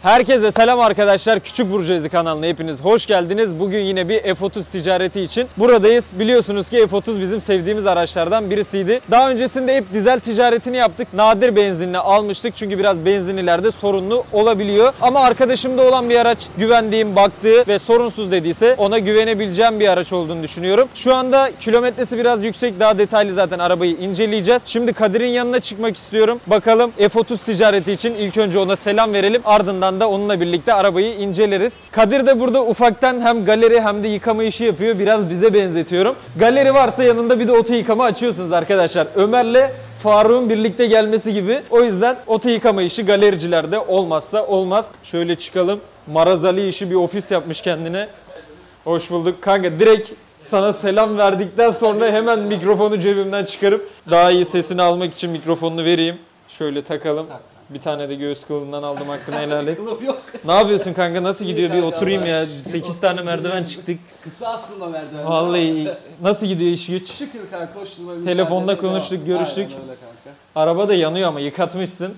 Herkese selam arkadaşlar. Küçük Burjuvazi kanalına hepiniz hoş geldiniz. Bugün yine bir F30 ticareti için buradayız. Biliyorsunuz ki F30 bizim sevdiğimiz araçlardan birisiydi. Daha öncesinde hep dizel ticaretini yaptık. Nadir benzinli almıştık çünkü biraz benzinlilerde sorunlu olabiliyor. Ama arkadaşımda olan bir araç, güvendiğim, baktığı ve sorunsuz dediyse ona güvenebileceğim bir araç olduğunu düşünüyorum. Şu anda kilometresi biraz yüksek. Daha detaylı zaten arabayı inceleyeceğiz. Şimdi Kadir'in yanına çıkmak istiyorum. Bakalım F30 ticareti için ilk önce ona selam verelim. Ardından da onunla birlikte arabayı inceleriz. Kadir de burada ufaktan hem galeri hem de yıkama işi yapıyor. Biraz bize benzetiyorum. Galeri varsa yanında bir de oto yıkama açıyorsunuz arkadaşlar. Ömer'le Faruk'un birlikte gelmesi gibi. O yüzden oto yıkama işi galericilerde olmazsa olmaz. Şöyle çıkalım. Marazali işi bir ofis yapmış kendine. Hoş bulduk. Kanka direkt sana selam verdikten sonra hemen mikrofonu cebimden çıkarıp daha iyi sesini almak için mikrofonunu vereyim. Şöyle takalım. Bir tane de göğüs kılından aldım, hakkını helal et. Ne yapıyorsun kanka? Nasıl gidiyor? Bir oturayım ya. 8 tane merdiven çıktık. Kısa aslında merdiven. Vallahi nasıl gidiyor iş güç? Şükür kanka, koşturma. Telefonda konuştuk, görüştük. Araba da yanıyor ama yıkatmışsın.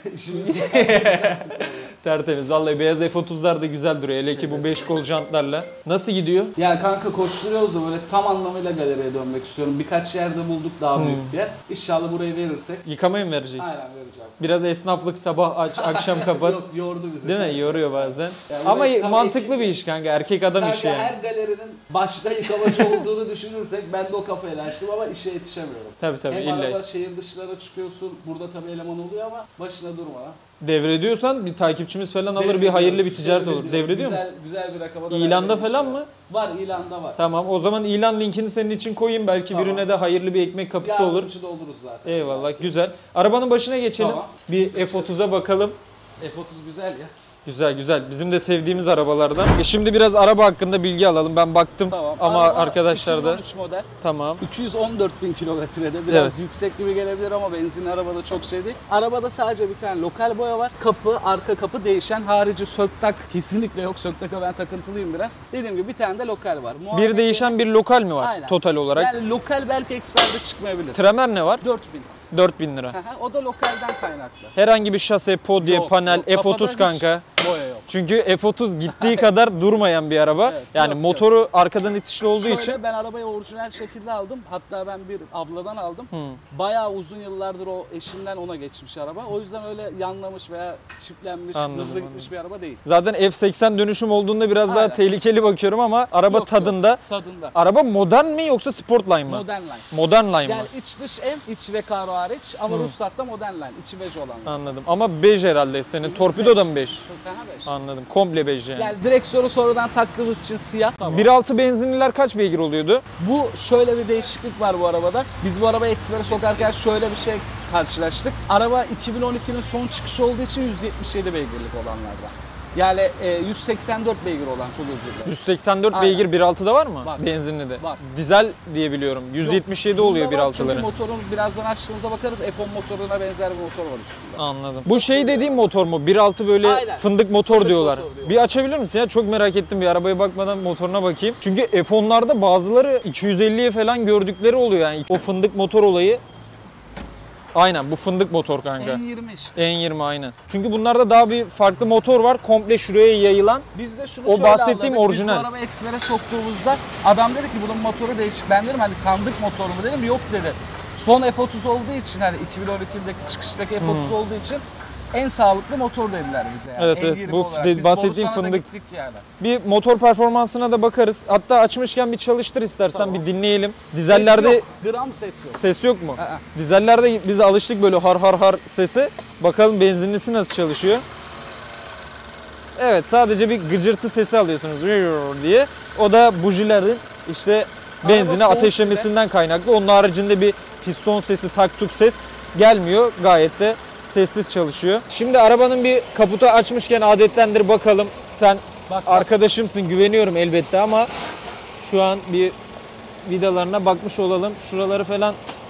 Tertemiz. Vallahi beyaz F30'lar da güzel duruyor. Hele ki bu 5 kol jantlarla. Nasıl gidiyor? Ya kanka koşturuyoruz da böyle tam anlamıyla galeriye dönmek istiyorum. Birkaç yerde bulduk daha büyük diye. İnşallah burayı verirsek. Yıkamaya mı vereceksin? Aynen vereceğim. Biraz esnaflık, sabah aç, akşam kapat. Yok, yordu bizi. Değil mi? Yoruyor bazen. Yani ama mantıklı bir iş kanka. Erkek adam kanka işi yani. her galerinin başta yıkamacı olduğunu düşünürsek ben de o kafayla açtım ama işe yetişemiyorum. Tabii Hem illa. araba şehir dışlara çıkıyorsun. Burada tabii eleman oluyor ama başına durma. Devrediyorsan bir takipçimiz falan alır, bir hayırlı bir ticaret olur. Devrediyor musun? Güzel bir rakama da İlanda falan mı? Var, ilanda var. Tamam, o zaman ilan linkini senin için koyayım. Belki tamam. Birine de hayırlı bir ekmek kapısı olur. Yardımcı da oluruz zaten. Eyvallah, güzel. Arabanın başına geçelim. Tamam. Bir F30'a bakalım. F30 güzel ya. Güzel güzel. Bizim de sevdiğimiz arabalardan. Şimdi biraz araba hakkında bilgi alalım. Ben baktım ama araba arkadaşlar da. 2013 model. Tamam. 214.000 kilometrede. Biraz yüksek gibi gelebilir ama benzinli arabada çok şey değil. Arabada sadece bir tane lokal boya var. Kapı, arka kapı değişen. Harici söktak kesinlikle yok. Söktaka ben takıntılıyım biraz. Dediğim gibi bir tane de lokal var. Bir değişen bir lokal mi var? Aynen. Total olarak? Yani lokal belki eksperde çıkmayabilir. Tremer ne var? 4.000. 4.000 lira. O da lokalden kaynaklı. Herhangi bir şase, podye, Yok, panel, yok. F30 kanka. Boya yok. Çünkü F30 gittiği kadar durmayan bir araba. Evet, yani yok, motoru arkadan itişli olduğu Şöyle, için. ben arabayı orijinal şekilde aldım. Hatta ben bir abladan aldım. Bayağı uzun yıllardır o eşinden ona geçmiş araba. O yüzden öyle yanlamış veya çiplenmiş, hızlı gitmiş bir araba değil. Zaten F80 dönüşüm olduğunda biraz daha tehlikeli bakıyorum ama araba Yok, tadında. Yok, tadında. Araba modern mi yoksa Sportline mı? Modern line. Modern line yani mı? iç dış M, iç ve karo hariç ama Ruhsat'ta modern line. İçi bej olan. Anladım. Ama bej herhalde. Senin torpido da mı bej? Bej. Anladım. Komple bej yani. Yani direksiyonu sonradan taktığımız için siyah. Tamam. 1.6 benzinliler kaç beygir oluyordu? Bu şöyle bir değişiklik var bu arabada. Biz bu arabayı ekspere sokarken şöyle bir şey karşılaştık. Araba 2012'nin son çıkışı olduğu için 177 beygirlik olanlardan. Yani 184 beygir olan, çok özür dilerim. 184 Aynen. beygir 1.6'da var mı? Var. Benzinli de. Var. Dizel diye biliyorum. 177 oluyor 1.6'ların. Çünkü motorun birazdan açtığımızda bakarız, F10 motoruna benzer bir motor var üstünde. Anladım. Bu şey dediğim motor mu? 1.6 böyle Aynen. fındık motor Fındık diyorlar. motor diyor. Bir açabilir misin ya? Çok merak ettim. Bir arabaya bakmadan motoruna bakayım. Çünkü F10'larda bazıları 250'ye falan gördükleri oluyor yani. O fındık motor olayı. Aynen, bu fındık motor kanka. N20 işte. N20 aynen. Çünkü bunlarda daha bir farklı motor var. Komple şuraya yayılan. Biz de şunu O şöyle bahsettiğim anladık. orijinal. Biz bu arabayı ekspere soktuğumuzda adam dedi ki bunun motoru değişik. Ben dedim hani sandık motoru mu dedim. Yok dedi. Son F30 olduğu için, hani 2012'deki çıkıştaki F30 olduğu için en sağlıklı motor dediler bize yani. Evet evet, bu bahsettiğim fındık. Yani. Bir motor performansına da bakarız. Hatta açmışken bir çalıştır istersen, tamam. Bir dinleyelim. Dizellerde ses yok. Gram ses yok. Ses yok mu? Dizellerde biz alıştık böyle har har har sesi. Bakalım benzinlisi nasıl çalışıyor. Evet, sadece bir gıcırtı sesi alıyorsunuz diye. O da bujilerin işte benzini ateşlemesinden kaynaklı. Onun haricinde bir piston sesi, tak tuk ses gelmiyor. Gayet de sessiz çalışıyor. Şimdi arabanın bir kaputu açmışken adettendir bakalım. Sen arkadaşımsın, güveniyorum elbette ama şu an bir vidalarına bakmış olalım. Şuraları falan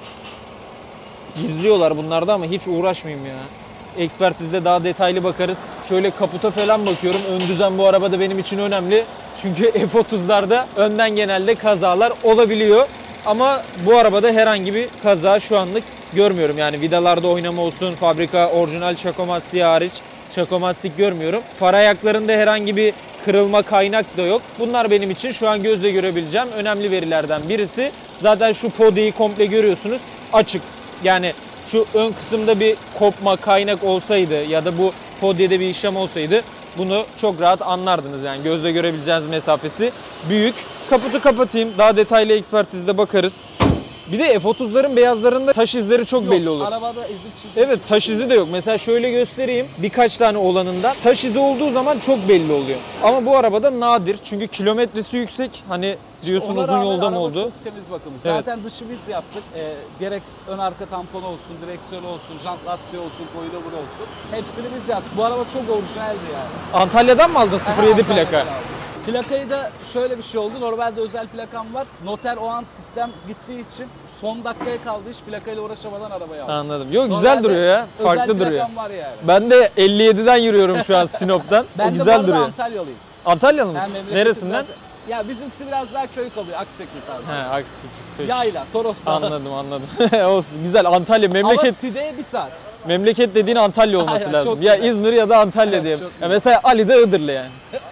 gizliyorlar bunlarda ama hiç uğraşmayayım ya. Ekspertizde daha detaylı bakarız. Şöyle kaputa falan bakıyorum. Ön düzen bu arabada benim için önemli. Çünkü F30'larda önden genelde kazalar olabiliyor. Ama bu arabada herhangi bir kaza şu anlık görmüyorum. Yani vidalarda oynama olsun, fabrika orijinal çako lastiği hariç çakomastik görmüyorum. Far ayaklarında herhangi bir kırılma, kaynak da yok. Bunlar benim için şu an gözle görebileceğim önemli verilerden birisi. Zaten şu podiyi komple görüyorsunuz. Açık. Yani şu ön kısımda bir kopma, kaynak olsaydı ya da bu podyede bir işlem olsaydı bunu çok rahat anlardınız. Yani gözle görebileceğiniz mesafesi büyük. Kaputu kapatayım. Daha detaylı ekspertizde bakarız. Bir de F30'ların beyazlarında taş izleri çok belli olur. Arabada ezik çizik. Evet, taş izi de yok. Mesela şöyle göstereyim. Birkaç tane olanında taş izi olduğu zaman çok belli oluyor. Ama bu arabada nadir. Çünkü kilometresi yüksek. Hani diyorsun Ona uzun rağmen yolda mı araba oldu? çok temiz bakımı. Evet. Zaten dışı biz yaptık. Gerek ön arka tamponu olsun, direksiyon olsun, jant lastiği olsun, coilover olsun. Hepsini biz yaptık. Bu araba çok orijinaldi yani. Antalya'dan mı aldın 07 plaka? Plakayı da şöyle bir şey oldu. Normalde özel plakam var. Noter o an sistem gittiği için son dakikaya kaldı. Hiç plakayla uğraşamadan arabayı aldım. Anladım. Yok, güzel Normalde duruyor ya. Farklı özel duruyor. plakam var yani. Ben de 57'den yürüyorum şu an Sinop'tan. Ben O de güzel bu arada duruyor. Antalyalıyım. Antalyalı Ben mısın? memleketim Neresinden? zaten- Ya bizimkisi biraz daha köy kalıyor. Aksekli tarzı. He, Aksi. Peki. Yayla, Toros Dağı. Anladım. Olsun. Güzel. Antalya Ama memleket. Side'ye 1 saat. Memleket dediğin Antalya olması Aynen, lazım. çok Ya güzel. İzmir ya da Antalya Evet, diye. çok Ya güzel. mesela Ali de Iğdırlı yani.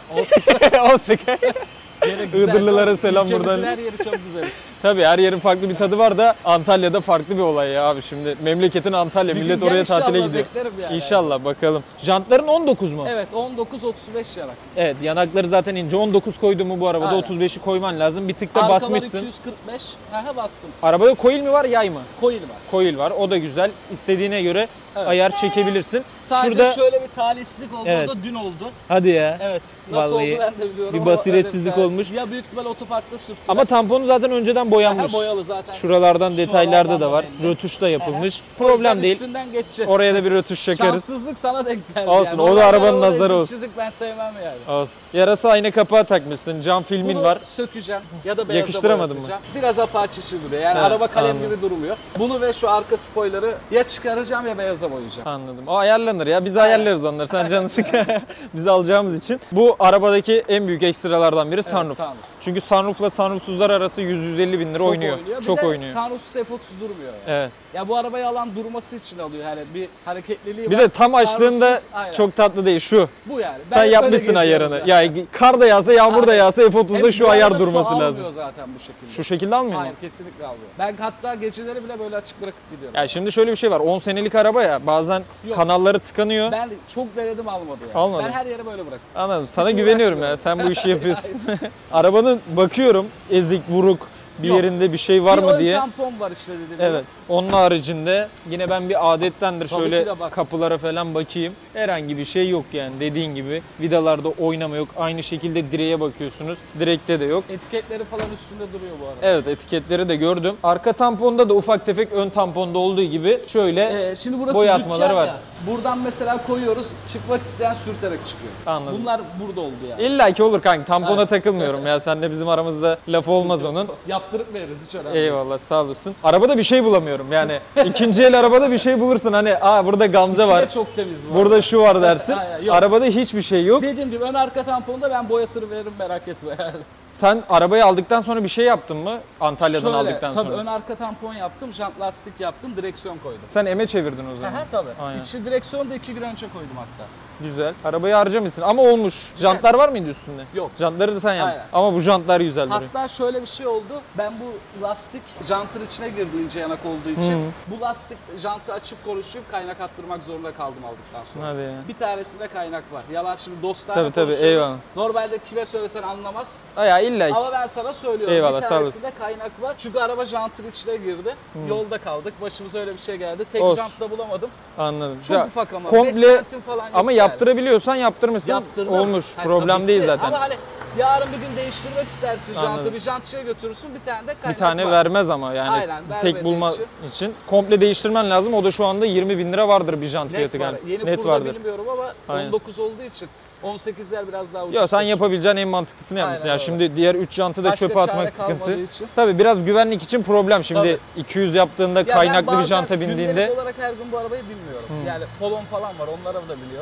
Olsun. Yine güzel, Iğdırlılara çok- selam ülkemizin buradan. her yeri çok güzel. Tabii her yerin farklı bir tadı var da Antalya'da farklı bir olay ya abi. Şimdi memleketin Antalya. Bir gün Millet gel oraya tatile inşallah, gidiyor. beklerim yani. İnşallah bakalım. Jantların 19 mu? Evet 19-35 yanak. Evet, yanakları zaten ince. 19 koydu mu bu arabada Aynen. 35'i koyman lazım. Bir tık da Arkalar basmışsın. 245. Aha bastım. Arabada coil mi var, yay mı? Coil var. Coil var. O da güzel. İstediğine göre Evet. ayar çekebilirsin. Sadece Şurada şöyle bir talihsizlik oldu. Evet. O da dün oldu. hadi ya. Evet. Nasıl Vallahi oldu ben de biliyorum. bir ama basiretsizlik öyle bir olmuş. talihsiz. Ya büyük ihtimal otoparkta sürttüler. Ama tamponu zaten önceden boyanmış. Aha, boyalı zaten. Şuralardan detaylarda da Şuralardan var. belli. Rötuş da yapılmış. O yüzden Problem değil. üstünden geçeceğiz. Oraya da bir rötuş çakarız. Şanssızlık sana denk geldi. Olsun, yani. o da Normalde arabanın arabada nazarı ezik olsun. Çizik ben sevmem yani. Olsun. Yarasa ayna kapağı takmışsın. Cam filmin Bunu var. sökeceğim ya da beyaza Yakıştıramadın boyatacağım. Biraz apaçi işi duruyor. Yani Evet, araba kalem anladım. gibi durmuyor. Bunu ve şu arka spoiler'ı ya çıkaracağım ya beyaza boyayacağım. Anladım. O ayarlanır ya. Biz ayarlarız onları. Sen canını sık. Biz alacağımız için. Bu arabadaki en büyük ekstralardan biri sunroof. sunroof. Çünkü sunroofla sunroofsuzlar arası 100-150 bin lira Çok oynuyor. Çok bir de oynuyor. sunroofsuz F30 durmuyor. Yani. Evet. Ya bu arabayı alan durması için alıyor. Yani bir hareketliliği Bir var. de tam açtığında Sunroofsuz, aynen. çok tatlı değil şu. Bu yani. Sen hep yapmışsın öyle ayarını. geziyorum Ya zaten. kar da yağsa, yağmur da Aynen. yağsa F30'da Hem şu bu ayar araba durması su lazım. almıyor zaten bu şekilde. Şu şekilde almıyor mu? Hayır, kesinlikle almıyor. Ben hatta geceleri bile böyle açık bırakıp gidiyorum. Ya şimdi şöyle bir şey var. 10 senelik araba ya. Bazen Yok. kanalları tıkanıyor. Ben çok denedim, almadı yani. Almadı. Ben her yere böyle bırakıyorum. Anladım. Sana Hiç güveniyorum ya. uğraşmıyorum. Sen bu işi yapıyorsun. Arabanın bakıyorum ezik, vuruk bir Yok. yerinde bir şey var bir mı ön diye. tampon var işte dediğim gibi. Evet. Onun haricinde yine ben bir adettendir Tabii şöyle ki de bak. kapılara falan bakayım. Herhangi bir şey yok yani dediğin gibi. Vidalarda oynama yok. Aynı şekilde direğe bakıyorsunuz. Direkte de yok. Etiketleri falan üstünde duruyor bu arada. Evet, etiketleri de gördüm. Arka tamponda da ufak tefek ön tamponda olduğu gibi şöyle Şimdi burası boyatmaları dükkan var. ya. Buradan mesela koyuyoruz, çıkmak isteyen sürterek çıkıyor. Anladım. Bunlar burada oldu yani. İlla ki olur kanka. Tampona Evet. takılmıyorum ya. Senle bizim aramızda laf olmaz onun. Yaptırıp veririz, hiç önemli değil. Eyvallah, sağ olasın. Arabada bir şey bulamıyorum yani. İkinci el arabada bir şey bulursun hani burada gamze İçi de var. çok temiz bu Burada arada. şu var dersin. Aynen, yok. Arabada hiçbir şey yok. Dediğim gibi ön arka tamponda ben boyatır veririm, merak etme yani. Sen arabayı aldıktan sonra bir şey yaptın mı? Antalya'dan Şöyle, aldıktan tabii sonra. ön arka tampon yaptım, jant lastik yaptım, direksiyon koydum. Sen eme çevirdin o zaman. Aha, tabii. Aynen. İçi direksiyonu da 2 gün önce koydum hatta. Güzel. Arabayı harcamışsın ama olmuş. Jantlar var mıydı üstünde? Yok. Jantları da sen yaptın. Aynen. Ama bu jantlar güzel duruyor. Hatta şöyle bir şey oldu. Ben bu lastik jantın içine girdi, ince yanak olduğu için. Bu lastik jantı açık konuşup kaynak attırmak zorunda kaldım aldıktan sonra. Hadi ya. Bir tanesinde kaynak var. Yalan, şimdi dostlarla Tabii, tabii, konuşuyoruz. eyvallah. Normalde kime söylesen anlamaz. Ya illa ki. Ama ben sana söylüyorum. Eyvallah, bir sağ tanesinde olasın. kaynak var. Çünkü araba jantın içine girdi. Yolda kaldık. Başımıza öyle bir şey geldi. Tek Olsun. jant da bulamadım. Anladım. Çok Ya, ufak ama. komple 5 santim falan yok ama yani. yaptırabiliyorsan yaptırmışsın. Yaptırdım. Olmuş. Ha, Problem tabii değil ki. zaten. Ama hani yarın bir gün değiştirmek istersin jantı. Anladım. Bir jantçıya götürürsün, bir tane de kaynak Bir tane var. vermez ama yani Aynen, tek vermediği bulma için. için. Komple değiştirmen lazım. O da şu anda 20 bin lira vardır bir jant Net fiyatı var. galiba. Yeni Net kurda vardır. bilmiyorum ama Aynen. 19 olduğu için 18'ler biraz daha ucuz. Ya sen kaçıyor. yapabileceğin en mantıklısını yapmışsın. Aynen Ya öyle. şimdi diğer 3 jantı da Başka çöpe çare atmak sıkıntı. kalmadığı için. Tabii biraz güvenlik için problem. Şimdi Tabii. 200 yaptığında Ya ben kaynaklı bir bazen janta bindiğinde gündelik olarak her gün bu arabayı bilmiyorum. Yani polon falan var, onları da biliyorum.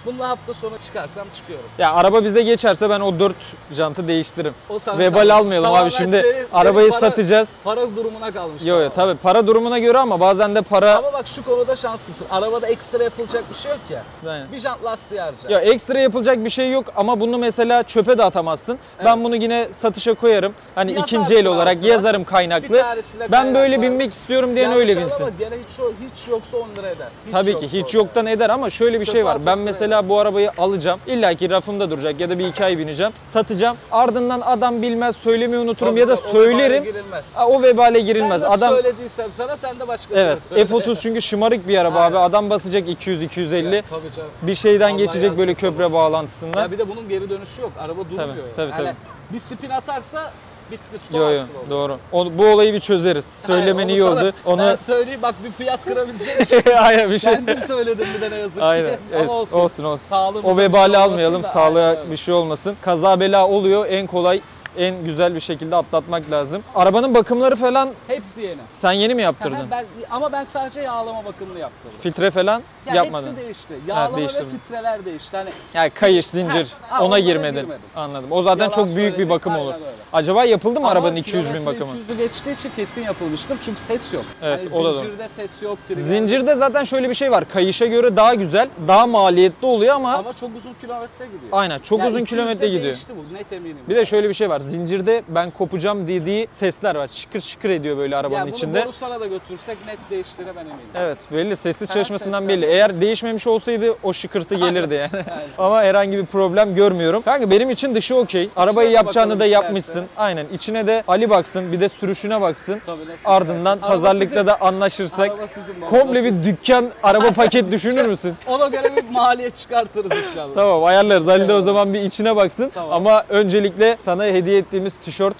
Bununla hafta sonu çıkarsam çıkıyorum. Ya araba bize geçerse ben o 4 jantı değiştiririm. O sana Vebal kalmış. almayalım Tamamen abi şimdi senin arabayı para- satacağız. Para durumuna kalmış. Yok tabii para durumuna göre ama bazen de para... Ama bak şu konuda şanslısın. Arabada ekstra yapılacak bir şey yok ya. Aynen. Bir jant lastiği harcarsın. Ya ekstra yapılacak bir şey yok ama bunu mesela çöpe de atamazsın. Evet. Ben bunu yine satışa koyarım. Hani Yazarsın ikinci el olarak altına. yazarım Bir kaynaklı. tanesiyle Ben böyle kaynaklı. binmek istiyorum diyen Yanlış öyle anlama, binsin. gene hiç yoksa 10 lira eder. Tabii ki hiç yoktan eder ama şöyle bir Çöpe şey var. atıp Ben buraya. mesela bu arabayı alacağım. İlla ki rafımda duracak ya da bir 2 ay bineceğim. Satacağım. Ardından adam bilmez, söylemeyi unuturum ya da söylerim. O vebale girilmez. Ben de Adam söylediysem sana sen de başkasına evet söyle. F30 çünkü şımarık bir araba Aynen. abi. Adam basacak 200 250. Ya, tabii canım. Bir şeyden Allah geçecek böyle yazdıysa köprü bağlantısından. Ya bir de bunun geri dönüşü yok. Araba durmuyor. tabii, tabii. Bir spin atarsa bitti, Yo tutamazsın onu. doğru. Bu olayı bir çözeriz. Söylemen Onu iyi sana- oldu. Onu Ben söyleyeyim bak bir fiyat kırabileceğim şey. Aynen bir şey. Kendim söyledim bir de ne yazık ki. Aynen. Evet, Ama olsun. olsun. Sağlığımıza O bir şey vebali olmasın almayalım. da, Sağlığa aynen öyle. bir şey olmasın. Kaza bela oluyor. En kolay, en güzel bir şekilde atlatmak lazım. Arabanın bakımları falan Hepsi yeni. sen yeni mi yaptırdın? Ama ben sadece yağlama bakımını yaptırdım. Filtre falan Ya yapmadın. hepsi değişti. Yağlama ve değiştirdin. filtreler değişti. Hani Yani kayış, zincir Ha, ona onlara girmedin. girmedim. Anladım. O zaten Yalan çok büyük bir söyledik, bakım aynen olur. öyle. Acaba yapıldı mı ama arabanın 200 bin kilometre bakımı? 200'ü geçtiği için kesin yapılmıştır. Çünkü ses yok. Evet, Hani o da doğru. zincirde ses yok. trigger- Zincirde zaten şöyle bir şey var. Kayışa göre daha güzel, daha maliyetli oluyor ama çok uzun kilometre gidiyor. aynen çok Yani uzun 200'de kilometre gidiyor. değişti bu net eminim. Bir de şöyle bir şey var. Zincirde ben kopacağım dediği sesler var. Şıkır şıkır ediyor böyle arabanın yani bunu içinde. Borusan'a da götürsek net değiştirir ben eminim. Evet belli sessiz çalışmasından sesler belli. var. Eğer değişmemiş olsaydı o şıkırtı gelirdi yani. Aynen. Ama herhangi bir problem görmüyorum. Kanka benim için dışı okey. Arabayı de yapacağını da bakalım yapmışsın. isterse. Aynen. İçine de Ali baksın. Bir de sürüşüne baksın. Tabii, nasıl Ardından istersen. pazarlıkta Araba da anlaşırsak Araba sizin, baba, komple siz. bir dükkan araba paket düşünür müsün? Ona göre bir maliyet çıkartırız inşallah. Tamam ayarlarız. Ali de o Tamam. zaman bir içine baksın. Tamam. Ama öncelikle sana hediye ettiğimiz tişört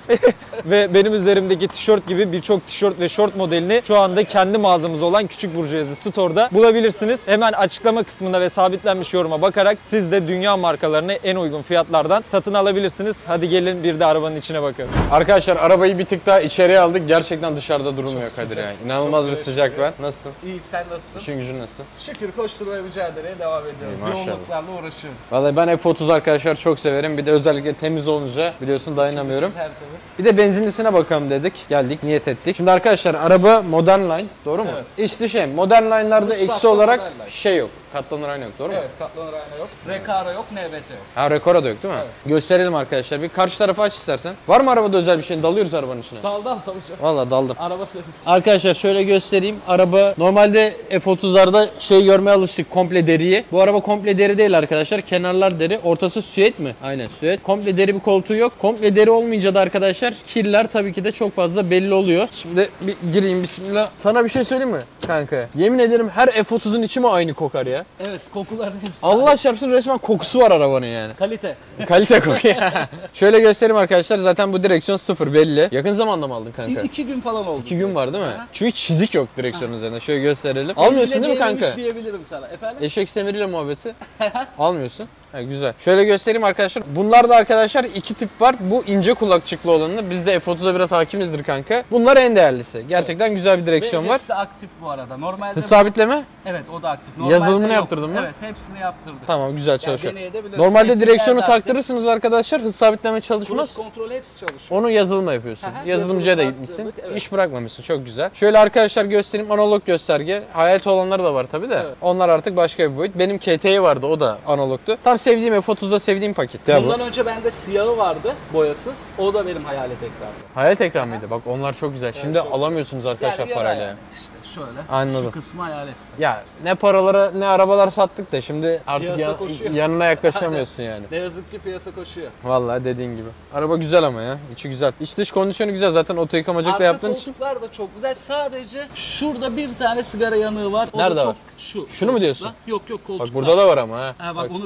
ve benim üzerimdeki tişört gibi birçok tişört ve şort modelini şu anda kendi mağazamız olan Küçük Burjuvazi Store'da bulabilirsiniz. Hemen açıklama kısmında ve sabitlenmiş yoruma bakarak siz de dünya markalarını en uygun fiyatlardan satın alabilirsiniz. Hadi gelin bir de arabanın içine bakalım. Arkadaşlar arabayı bir tık daha içeriye aldık. Gerçekten dışarıda durulmuyor Çok Kadir sıcak. yani. İnanılmaz Çok bir güneş sıcak vuruyor. var. Nasılsın? İyi, sen nasılsın? İşin gücün nasıl? Şükür koşturmaya mücadeleye devam ediyoruz. İyi, maşallah. Yoğunluklarla uğraşıyoruz. Vallahi ben F30 arkadaşlar çok severim. Bir de özellikle temiz olunca biliyorsun dayanamıyorum. Dışı tertemiz. Bir de benzinlisine bakalım dedik. Geldik, niyet ettik. Şimdi arkadaşlar araba Modern Line, doğru mu? Evet. İç dış hem. Modern Line'larda Ruhsatlı eksi olarak Modern Line. şey yok. Katlanır ayna yok, doğru mu? Evet, katlanır ayna yok. Recaro yok, NVT yok. Ha, Recaro da yok değil mi? Evet. Gösterelim arkadaşlar. Bir karşı tarafa aç istersen. Var mı arabada özel bir şey? Dalıyoruz arabanın içine. Dal tabii canım. Vallahi daldım. Araba senin. Arkadaşlar şöyle göstereyim. Araba normalde F30'larda şey görmeye alıştık, komple deriyi. Bu araba komple deri değil arkadaşlar. Kenarlar deri. Ortası süet mi? Aynen süet. Komple deri bir koltuğu yok. Komple deri olmayınca da arkadaşlar kirler tabii ki de çok fazla belli oluyor. Şimdi bir gireyim bismillah. Sana bir şey söyleyeyim mi kanka? Yemin ederim her F30'un içi mi aynı kokar ya? Evet, kokuların hepsi. Allah çarpsın resmen kokusu var arabanın yani. Kalite. Kalite kokuyor. Şöyle göstereyim arkadaşlar. Zaten bu direksiyon sıfır belli. Yakın zamanda mı aldın kanka? 2 gün falan oldu. 2 gün var değil mi? Ha. Çünkü çizik yok direksiyonun üzerinde. Şöyle gösterelim. Almıyorsun Elimle değil mi değmemiş kanka? diyebilirim sana. Efendim? Eşek semiriyle muhabbeti. Almıyorsun. Ha, güzel. Şöyle göstereyim arkadaşlar. Bunlarda arkadaşlar iki tip var. Bu ince kulakçıklı olanı. Biz de F30'a biraz hakimizdir kanka. Bunlar en değerlisi. Gerçekten güzel bir direksiyon Ve var. hepsi aktif bu arada. Normalde Hız sabitleme? evet, o da aktif. Yazılımını yok. yaptırdın mı? Evet, hepsini yaptırdık. Tamam, güzel çalışıyor. deneyebilirsin. Normalde Elektrikler direksiyonu de aktif. taktırırsınız arkadaşlar. Hız sabitleme Cruise çalışmaz. kontrol hepsi çalışıyor. Onu yazılımla yapıyorsun. Aha, Yazılımcıya da yazılımla gitmişsin. yaptırdık, evet. İş bırakmamışsın. Çok güzel. Şöyle arkadaşlar göstereyim. Analog gösterge. Hayalet olanları da var tabii de. Evet. Onlar artık başka bir boyut. Benim KT'yi vardı. O da analogtu. Tam sevdiğim F30'da sevdiğim paket ya bu. Bundan önce bende siyahı vardı, boyasız. O da benim hayalet ekrandı. Hayalet ekran mıydı? Bak onlar çok güzel. Şimdi çok alamıyorsunuz arkadaşlar yarı parayla. hayalet işte şöyle. Anladım. Şu kısmı hayalet. Ya ne paralara ne arabalar sattık da şimdi artık Piyasa koşuyor. yanına yaklaşamıyorsun yani. Ne yazık ki piyasa koşuyor. Vallahi dediğin gibi. Araba güzel ama ya. İçi güzel. İç dış kondisyonu güzel. Zaten oto yıkamacılıkla Arka yaptığın için. koltuklar da çok güzel. Sadece şurada bir tane sigara yanığı var. O Nerede da çok var? şu. Şunu mu diyorsun? Yok koltuklar. Bak burada da var ama ha. Ha, bak onu ben şimdi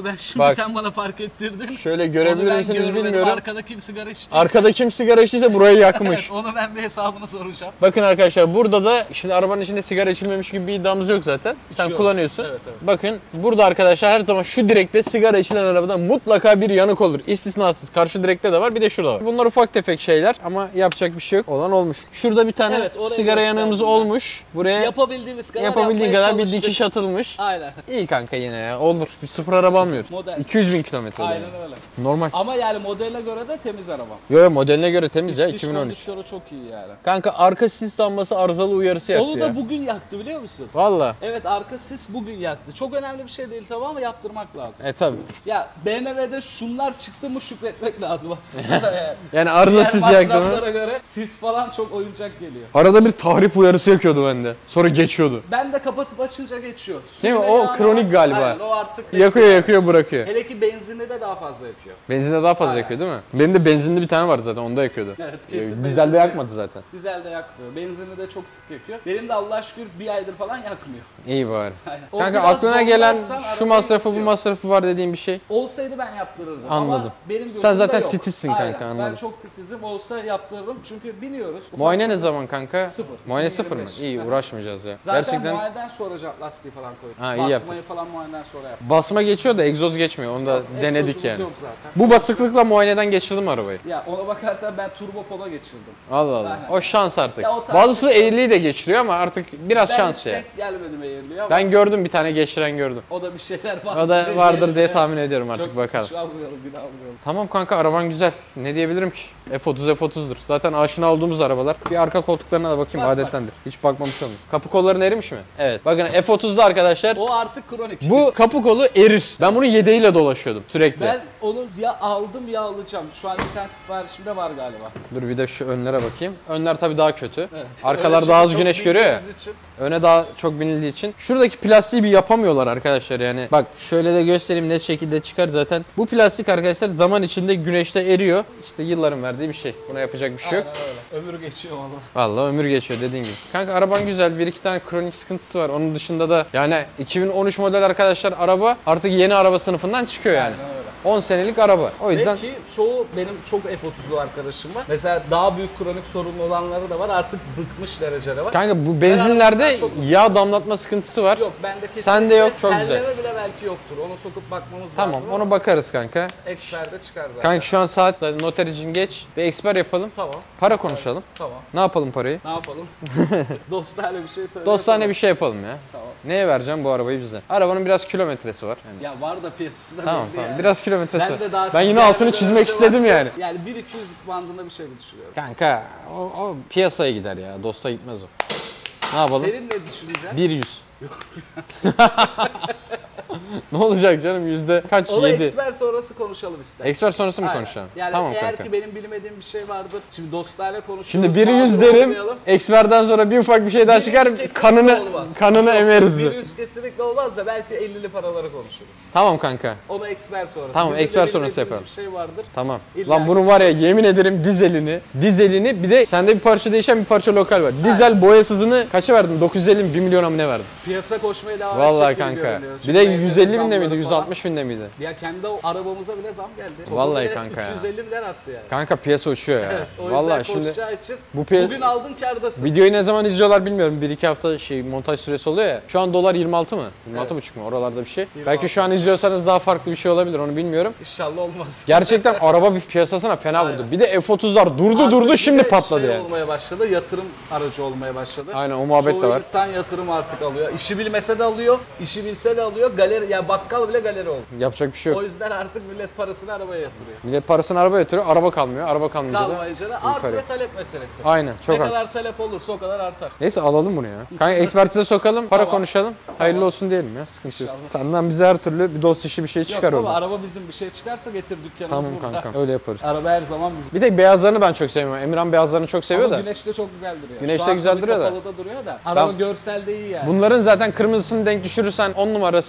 Bak. sen bana fark ettirdin. Şöyle görebilir Onu ben misiniz görmedim. bilmiyorum. Arkada kim sigara içtiyse. Arkada kim sigara içtiyse burayı yakmış. Evet, onu ben bir hesabını soracağım. Bakın arkadaşlar burada da şimdi arabanın içinde sigara içilmemiş gibi bir iddiamız yok zaten. Sen İçiyoruz. kullanıyorsun. Evet, evet. Bakın burada arkadaşlar her zaman şu direkte sigara içilen arabada mutlaka bir yanık olur. İstisnasız. Karşı direkte de var bir de şurada var. Bunlar ufak tefek şeyler ama yapacak bir şey yok. Olan olmuş. Şurada bir tane Evet, oraya sigara yanığımız gösterdim ben. olmuş. Buraya Yapabildiğimiz kadar yapabildiğin yapmaya kadar bir çalıştık. dikiş atılmış. Aynen. İyi kanka yine ya olur. Bir sıfır araba almıyoruz. Model. 200 bin kilometre. Aynen öyle. Normal. Ama yani modeline göre de temiz araba. Yo modeline göre temiz ya İç 2013. kondisyonu çok iyi yani. Kanka arka sis lambası arızalı uyarısı yaptı Onu ya. da bugün yaktı biliyor musun? Valla. Evet arka sis bugün yaktı. Çok önemli bir şey değil tabii ama yaptırmak lazım. Tabi. Ya BMW'de şunlar çıktı mı şükretmek lazım aslında. Yani arıza Diğer sis yaktı mı? masraflara göre sis falan çok oyuncak geliyor. Arada bir tahrip uyarısı yakıyordu bende. Sonra geçiyordu. Ben de kapatıp açınca geçiyor. Değil mi? Suyla O yağına kronik bak. galiba. Aynen, o artık Yakıyor bırakıyor. Hele ki benzinli de daha fazla yakıyor. Benzinde daha fazla Aynen. yakıyor değil mi? Benim de benzinli bir tane vardı zaten onda yakıyordu. Evet, kesin Dizelde benzinli. yakmadı zaten. Dizel de yakmıyor. Benzinli de çok sık yakıyor. Benim de Allah şükür bir aydır falan yakmıyor. İyi bari. Aynen. O Kanka biraz aklına gelen zorlarsan şu arabayı masrafı bu yakıyor. masrafı var dediğin bir şey. Olsaydı ben yaptırırdım. Anladım. Ama benim gözümde Sen zaten yok. titizsin Aynen. kanka, anladım. Ben çok titizim. Olsa yaptırırım. Çünkü biliyoruz. ufak Muayene ne tefek- zaman kanka? Sıfır. Muayene sıfır mı? 2025. İyi Aha. uğraşmayacağız ya. Zaten Gerçekten muayeneden sonra lastiği falan koydum. Ha, iyi Basmayı falan muayeneden sonra yaptım. basma geçiyor da egzoz geçmiyor. Onu da denedik Egzozumuz yani. yok zaten. Bu batıklıkla muayeneden geçirdim arabayı. Ya ona bakarsan ben turbo pola geçirdim. Allah Allah. Aynen. O şans artık. Ya o tarz- Bazısı eğriliği de geçiriyor ama artık biraz Ben şans hiç ya. denk gelmedim eğerliğe ama Ben gördüm bir tane geçiren gördüm. o da bir şeyler var. O da vardır diye tahmin ediyorum artık Çok bakalım. suç almayalım, günah almayalım. Tamam kanka araban güzel. Ne diyebilirim ki? F30 F30'dur. Zaten aşina olduğumuz arabalar. Bir arka koltuklarına da bakayım Bak, adettendir. Hiç bakmamış olmuş. Kapı kolları erimiş mi? Evet. Bakın F30'da arkadaşlar O artık kronik. bu kapı kolu erir. Ben bunun yedeğiyle dolaşıyordum sürekli. Ben onu ya aldım ya alacağım. Şu an bir tane siparişimde var galiba. Dur bir de şu önlere bakayım. Önler tabii daha kötü. Evet. Arkalar Öyle daha az çok güneş görüyor ya. bildiğimiz için. Öne daha çok binildiği için. Şuradaki plastiği bir yapamıyorlar arkadaşlar yani. Bak şöyle de göstereyim net şekilde çıkar zaten. Bu plastik arkadaşlar zaman içinde güneşte eriyor. İşte yılların verdiği bir şey. Buna yapacak bir şey yok. Aynen öyle. Ömür geçiyor valla. Vallahi ömür geçiyor dediğin gibi. Kanka araban güzel. Bir iki tane kronik sıkıntısı var. Onun dışında da yani 2013 model arkadaşlar araba artık yeni araba sınıfından çıkıyor yani. Aynen öyle. 10 senelik araba. O yüzden Belki çoğu benim çok F30'lu arkadaşım var. Mesela daha büyük kronik sorunlu olanları da var. Artık bıkmış derecede var. kanka bu benzinlerde arabadan çok- yağ damlatma sıkıntısı var. Yok bende kesinlikle. Sende yok, çok güzel. Telleme bile belki yoktur. Onu sokup bakmamız Tamam lazım. onu bakarız kanka. Experte çıkar zaten. Kanka şu an saat zaten noter için geç. Bir eksper yapalım. Tamam. Para konuşalım. Tamam. Ne yapalım parayı? Ne yapalım? Dostane bir şey söyle. Dostane bir şey yapalım ya. Tamam. Neye vereceğim bu arabayı bize? Arabanın biraz kilometresi var. Yani. Ya var da piyasasında Tamam belli tamam yani. biraz kilometresi Ben var. de daha Ben yine siz altını gelmeden çizmek önce istedim var. yani. Yani 1-200 bandında bir şey mi düşünüyorum? Kanka o piyasaya gider ya. Dosta gitmez o. Ne yapalım? Senin ne düşüneceksin? 100. Ne olacak canım yüzde kaç? Onu 7. eksper sonrası konuşalım ister. Eksper sonrası mı Aynen. konuşalım? Yani Tamam eğer kanka. ki benim bilmediğim bir şey vardır. Şimdi dostane konuşuyoruz. Şimdi 100 mağdur derim. olmayalım. Eksperden sonra bir ufak bir şey daha 100 çıkar. kesinlikle Kanını olmaz. kanını emeriz. 100 kesinlikle olmaz da belki 50'li paraları konuşuruz. Tamam kanka. Onu eksper sonrası. Tamam, Bizim de eksper sonrası bilmediğimiz yapalım. Bir şey vardır. Tamam. İlla Lan ki bunun var ya bir şey yemin ederim dizelini bir de sende bir parça değişen bir parça lokal var. Dizel boyasızını kaça verdin? 950 mi 1 milyona mı ne verdin? Piyasa koşmaya devam Vallahi edecek gibi kanka. görünüyor. Bir Çünkü de evlerin 150 binde zamları miydi? falan. 160 binde miydi? Ya kendi o arabamıza bile zam geldi. Topu Vallahi bile kanka ya. 250 milyar attı yani. Kanka piyasa uçuyor ya. Evet, o yüzden Vallahi şimdi koşacağı için bu bugün aldın kârdasın. videoyu ne zaman izliyorlar bilmiyorum. 1-2 hafta montaj süresi oluyor ya. Şu an dolar 26 mı? 26,5 mu? Oralarda bir şey. 26. Belki şu an izliyorsanız daha farklı bir şey olabilir onu bilmiyorum. İnşallah olmaz. Gerçekten araba bir piyasasına fena vurdu. Aynen. Bir de F30'lar durdu Artık durdu bir şimdi de patladı şey yani. olmaya başladı, yatırım aracı olmaya başladı. Aynen, o muhabbet Çoğu de var. insan yatırım artık alıyor. İşi bilmese de alıyor, işi bilse de alıyor. Galeri, ya bakkal bile galeri oldu. Yapacak bir şey yok. O yüzden artık millet parasını arabaya yatırıyor. Millet parasını arabaya yatırıyor. Araba kalmıyor. Araba kalmayınca da Kalmayınca da arz yukarı. ve talep meselesi. Aynen, çok Ne kadar haklısın. talep olursa o kadar artar. Neyse alalım bunu ya. Kanka ekspertize sokalım, para Tamam. konuşalım. Hayırlı olsun diyelim ya. Sıkıntı yok. İnşallah. Senden bize her türlü bir dost işi bir şey Yok çıkar baba, orada. araba bizim, bir şey çıkarsa getir dükkanımız Tamam burada. kankam öyle yaparız. Araba her zaman bizim. Bir de beyazlarını ben çok seviyorum. Emirhan beyazlarını çok seviyor Ama da. güneşte çok güzel duruyor. Güneşte Şu an güzel tabii duruyor da. kapalı da duruyor da. Araba Ben- görselde iyi yani. Bunların zaten kırmızısını denk düşürürsen 10 numarasın. Mavisi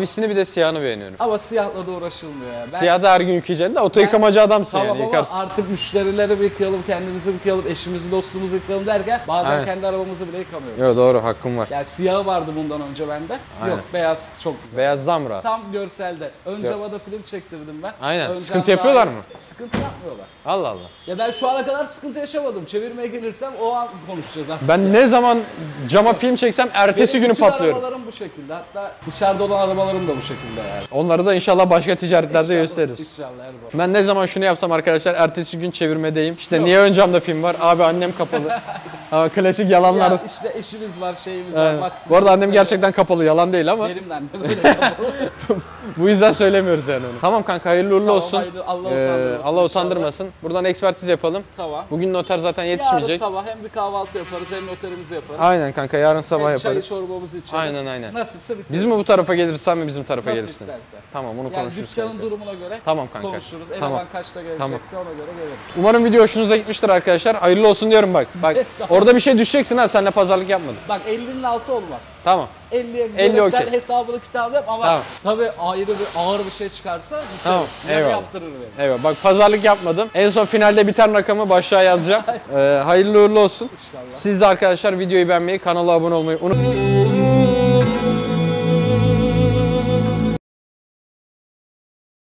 mavisini bir de siyahını beğeniyorum. Ama siyahla da uğraşılmıyor ya. Siyah da her gün yıkayacaksın da oto yıkamacı adamsın Tamam yani ama yıkarsın. artık müşterileri yıkayalım, kendimizi yıkayalım, eşimizi, dostumuzu yıkayalım derken bazen Aynen. kendi arabamızı bile yıkamıyoruz. Yo doğru hakkım var. Yani siyahı vardı bundan önce bende. Aynen. Yok beyaz çok güzel. Beyaz daha mı rahat? Tam görselde. Ön camada film çektirdim ben. Aynen. Ön Sıkıntı cam yapıyorlar daha- mı? Sıkıntı yapmıyorlar. Allah Allah. Ya ben şu ana kadar sıkıntı yaşamadım. Çevirmeye gelirsem o an konuşacağız artık. Ben ne zaman cama film çeksem ertesi Benim günü bütün patlıyorum. arabalarım bu şekilde. Hatta dışarıda olan arabalarım da bu şekilde yani. Onları da inşallah başka ticaretlerde İnşallah, gösteririz. İnşallah her zaman. Ben ne zaman şunu yapsam arkadaşlar ertesi gün çevirmedeyim. İşte niye ön camda film var? Abi annem kapalı. Ama klasik yalanlar. Ya işte eşimiz var, şeyimiz var. Aynen. Maksimiz Bu arada annem var. gerçekten kapalı, yalan değil ama Benim de annem öyle kapalı. bu yüzden söylemiyoruz yani onu. Tamam kanka hayırlı uğurlu Tamam, olsun. hayırlı, Allah utandırmasın Allah inşallah. utandırmasın. Buradan ekspertiz yapalım. Tamam. Bugün noter zaten Yarın yetişmeyecek. sabah hem bir kahvaltı yaparız hem noterimizi yaparız. Aynen kanka yarın sabah Hem çayı yaparız. çorbamızı içeriz. Aynen, aynen. Nasipse bitiririz. Biz mi bu tarafa geliriz sen mi bizim tarafa Nasıl gelirsin? istersen. Tamam onu Yani konuşuruz dükkanın kanka. durumuna göre Tamam kanka. konuşuruz. Tamam. Eleman kaçta gelecekse ona göre geliriz. Umarım video hoşunuza gitmiştir arkadaşlar. Hayırlı olsun diyorum bak. Bak Tamam. orada bir şey düşeceksin ha seninle pazarlık yapmadım. Bak 50'nin altı olmaz. Tamam. 50'ye 50 göre sen okey. hesabını kitabını yap ama Tamam. tabii ayrı bir ağır bir şey çıkarsa düşeriz. Tamam, Yarı eyvallah. yaptırır beni. Eyvallah bak pazarlık yapmadım. En son finalde biten rakamı başlığa yazacağım. Hayırlı uğurlu olsun. İnşallah. Siz de arkadaşlar videoyu beğenmeyi, kanala abone olmayı unutmayın.